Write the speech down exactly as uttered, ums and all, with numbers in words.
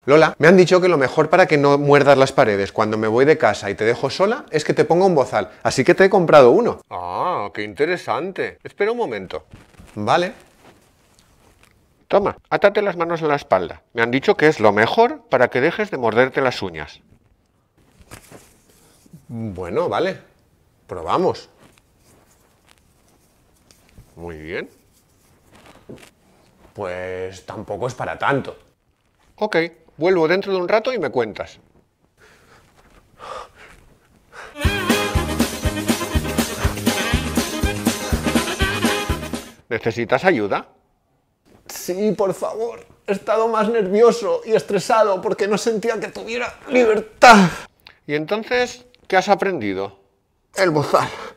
Lola, me han dicho que lo mejor para que no muerdas las paredes cuando me voy de casa y te dejo sola es que te ponga un bozal, así que te he comprado uno. Ah, qué interesante. Espera un momento. Vale. Toma, átate las manos en la espalda. Me han dicho que es lo mejor para que dejes de morderte las uñas. Bueno, vale. Probamos. Muy bien. Pues tampoco es para tanto. Ok, vuelvo dentro de un rato y me cuentas. ¿Necesitas ayuda? Sí, por favor. He estado más nervioso y estresado porque no sentía que tuviera libertad. ¿Y entonces qué has aprendido? El bozal.